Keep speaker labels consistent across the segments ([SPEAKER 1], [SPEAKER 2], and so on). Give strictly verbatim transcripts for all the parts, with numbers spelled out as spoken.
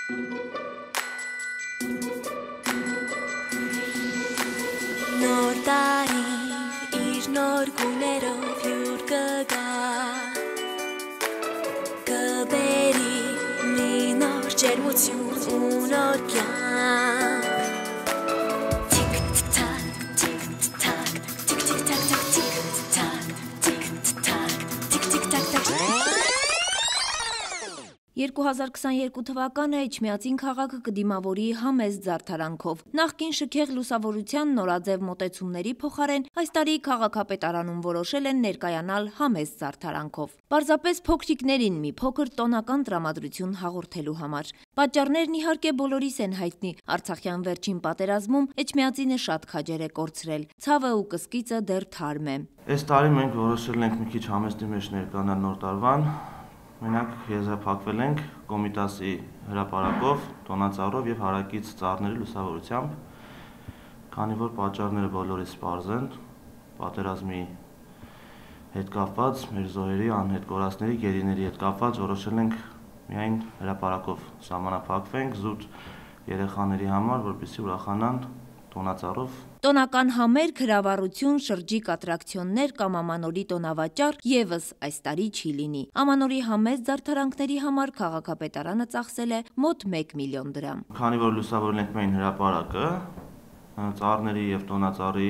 [SPEAKER 1] Նոր տարի իր նոր գույներով հյուր կգա Կբերի մի նոր ջերմություն ու նոր կյանք
[SPEAKER 2] երկու հազար քսաներկու թվականը Էջմիածին քաղաքը կդիմավորի համեստ զարդարանքով։ Նախկին շքեղ լուսավորության նորաձև մոտեցումների փոխարեն այս տարի քաղաքապետարանում որոշել են ներկայանալ համեստ զարդարանքով։ Պարզապես փոքրիկներին մի փոքր տոնական տրամադրություն հաղորդելու համար։ Պատճառներն իհարկե բոլորիս են հայտնի։ Արցախյան վերջին պատերազմում Էջմիածինը շատ քաջեր է կորցրել։ Ցավը ու կսկիծը դեռ թարմ է։
[SPEAKER 3] Այս տարի մենք որոշել ենք մի քիչ համեստի մեջ ներկայանալ նոր տարվան։ Մենակ եզրափակվել ենք Կոմիտասի հրապարակով, տոնածառով եւ հարակից ծառների լուսավորությամբ, քանի որ պատճառները բոլորիս պարզ են, պատերազմի հետ կապված, մեր զոհերի, անհետ կորածների, գերիների հետ կապված որոշել ենք միայն հրապարակով սահմանափակվենք զուտ երեխաների համար, որպեսզի ուրախանան տոնածառով։
[SPEAKER 2] Տոնական համերգ, հրավառություն, շրջիկ ատրակցիոններ կամ ամանորի տոնավաճառ ևս այս տարի չի լինի։ Ամանորի համեստ զարդարանքների համար քաղաքապետարանը ծախսել է մոտ մեկ միլիոն դրամ։
[SPEAKER 3] Քանի որ լուսավորել ենք միայն հրապարակը, ծառների եւ տոնածառի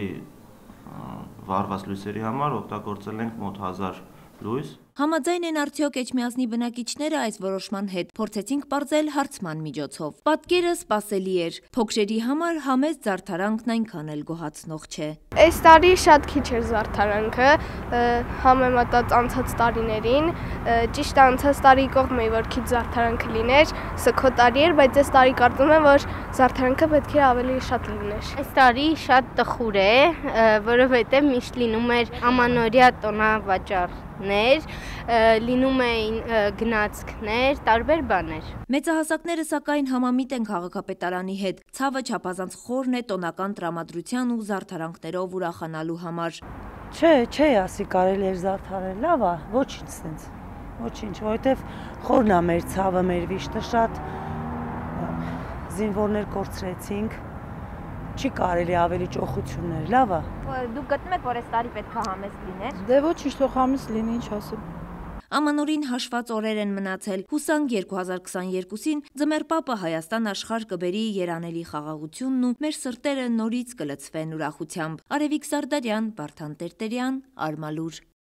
[SPEAKER 3] վառված լույսերի համար օգտագործել ենք մոտ հազար լույս։
[SPEAKER 2] Համաձայն են արդյոք Էջմիածնի բնակիչները այս որոշման հետ, փորձեցինք պարզել հարցման միջոցով։ Պատկերը սպասելի էր, փոքրերի համար համեստ զարդարանքն այնքան էլ գոհացնող չէ։
[SPEAKER 4] Այս տարի շատ քիչ էր զարդարանքը, համեմատած անցած տարիներին, ճիշտ է անցած տարի կողմ էի, որ քիչ զարդարանքը լիներ, սա քո տարի էր, բայց այս տարի կարծում եմ, որ զարդարանքը պետք է ավելի շատ լիներ։
[SPEAKER 5] Այս տարի շատ տխուր է, որովհետև միշտ լինում էր ամանորյա տոնավաճառներ, լինում էին գնացքներ, տարբեր բաներ։
[SPEAKER 2] Մեծահասակները սակայն համամիտ են քաղաքապետարանի հետ, ցավը չափազանց խորն է տոնական տրամադրության ու զարդարանքներով ուրախանալու համար։
[SPEAKER 6] Չէ, չէ, ասի կարելի էր զարդարել, լավ է, ոչինչ սենց, ոչինչ, որովհետև խորն է մեր ցավը, մեր վիշտը, շատ զինվորներ կորցրեցինք, չի կարելի ավելի ճոխություններ, լավ է։
[SPEAKER 2] Դուք գտնում եք, որ այս տարի պետք է համեստ լիներ։
[SPEAKER 7] Դե ոչինչ, թող համեստ լինի, ինչ ասեմ։
[SPEAKER 2] Ամանորին հաշված օրեր են մնացել, հուսանք երկու հազար քսաներկուսին ձմեռ պապը Հայաստան աշխարհ կբերի երանելի խաղաղությունն ու մեր սրտերը նորից կլցվեն ուրախությամբ։ Արևիկ Սարդարյան, Վարդան Տերտերյան, Արմալուր։